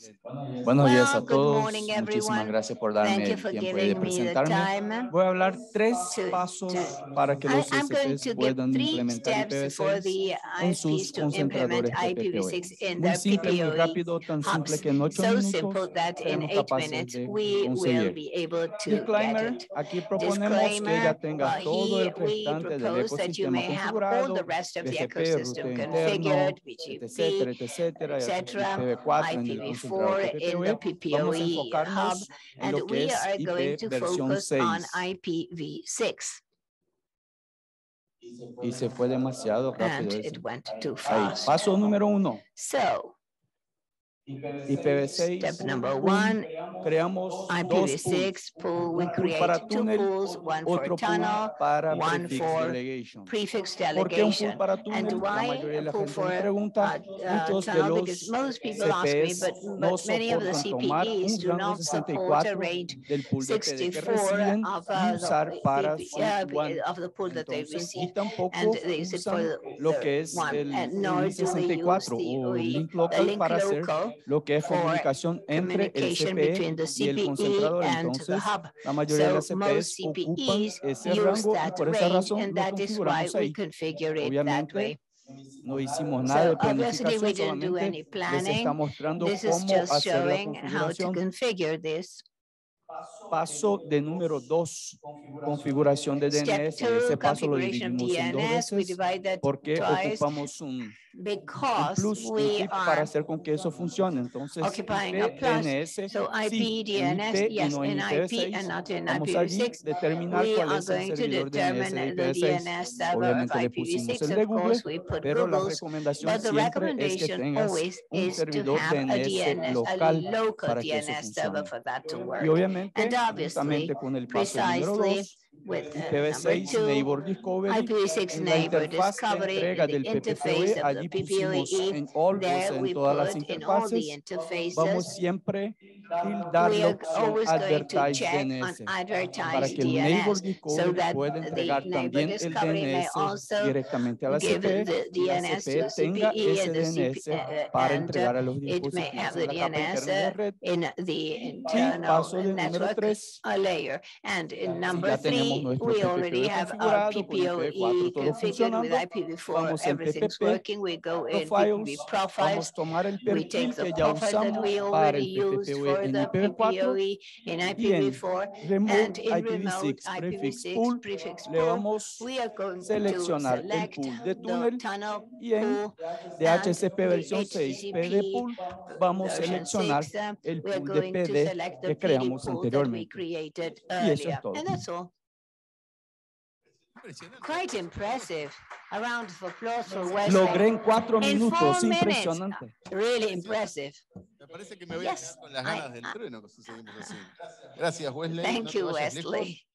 Buenos días a Good todos. morning, Muchísimas everyone. gracias por Thank darme you el for tiempo de giving me the presentarme. time. Voy a hablar tres pasos para que los I'm going ISPs to give puedan 3 implementar steps for IPv6 the en ISPs sus to implement concentradores PPPoE. IPv6 in Muy their simple, muy PPPoE rápido, tan simple hubs. que en 8 So simple minutos that in seremos 8 capaces minutes de we will conseguir. be able to get Disclaimer, it. aquí proponemos que ya tenga todo el We restante del propose that you ecosistema may have all the configurado, rest of the BGP, ecosystem ruteo configured, interno, BGP, etcétera, etcétera, etc., IPv4 en el concentrador IPv4 in the PPPoE. Vamos a PPPoE hub, enfocarnos en and lo que we es are going IP to versión focus on 6. IPv6. Y se fue demasiado rápido And eso. it went too Ahí, fast. paso número 1. So, IPv6 step number pool, 1, creamos dos pools. IPv6 pool, we Un pool para create 2 túnel, pools, one for otro pool tunnel, para one prefix for delegation. prefix ¿Por qué un pool delegation. para And túnel? La why mayoría de a la pool gente me for pregunta. Muchos de tunnel? los Because most people ask me, CPEs but no many of the soportan tomar CPEs un do rango not support a 64 range del pool de PD que 64 reciben of y usar para su WAN. of the pool that they Entonces, y receive, and tampoco they use it for usan lo que es one, el and nor do they use I64 o el link local link para hacer local lo que es for comunicación entre el communication CPE between the y el CPE concentrador. and the Entonces, hub. la mayoría de So las CPEs most ocupan CPEs ese use rango y that por esa range, razón and lo that is why configuramos we ahí. configure it that Obviamente, way. no hicimos nada So de obviously we planificación, didn't do any solamente les planning. está mostrando This is cómo just hacer la showing how to configuración. configure this. Paso de número 2, configuración de Step DNS. 2, Ese paso lo configuration of dividimos en 2 DNS. We veces divide that porque twice ocupamos un because plus, un we tip para are hacer con que eso funcione. Entonces, occupying a IP, plus. DNS, So IP, sí, en DNS, IP y yes, no en in IP and IPv6. not in Vamos allí IPv6. determinar We cuál are es el going to servidor DNS determine de the IPv6. DNS server of Obviamente le pusimos IPv6. el de Of course, Google, we put pero la Google's, recomendación but the siempre es que recommendation tengas always un is to servidor have a DNS DNS, a local local para que eso DNS server funcione. for that to Y work. obviamente, And obviously, juntamente con el paso número precisely 2, with number IPv6 2, Neighbor Discovery, IPv6 en la neighbor interfaz de discovery, entrega in the del interface PPPoE, of the allí pusimos PPPoE. en all, o sea, There en we todas las put in all the interfaces, interfaces. vamos siempre tildar We la are opción always going to Advertise check on DNS para advertised que el Neighbor DNS so Discovery that pueda the entregar neighbor también el discovery may DNS also directamente a la give CPE the y la DNS CPE to tenga CPE ese and the DNS para and entregar a los it may dispositivos have en the la capa DNS interna de red. in the Y internal paso de número network 3. layer. And in Si number ya tenemos 3, nuestro we already PPPoE have our configurado con IPv4 PPPoE todo configured with funcionando, IPv4. vamos en Everything's PPP working. We go in Profiles, PPP profiles. vamos a tomar el We take perfil the que ya profile that usamos we para already el used PPPoE for en the IPv4 PPPoE in y en IPv4, Remove and in remote IPv6 Prefix IPv6 Pool prefix le pool, vamos we are going to seleccionar el select pool de the túnel tunnel y en pool and DHCP the versión 6 PD HTTP Pool vamos a version seleccionar 6. el We are pool de going to PD select the que PD creamos pool that we anteriormente. created Y eso es earlier. todo. And that's all. Quite impressive. A round of applause for Wesley. Logré en 4 In minutos, 4 minutes. impresionante. Really impressive. Me parece que me voy a quedar con las ganas del trueno que seguimos así. Gracias, Wesley. Thank No te you, vayas lejos. Wesley.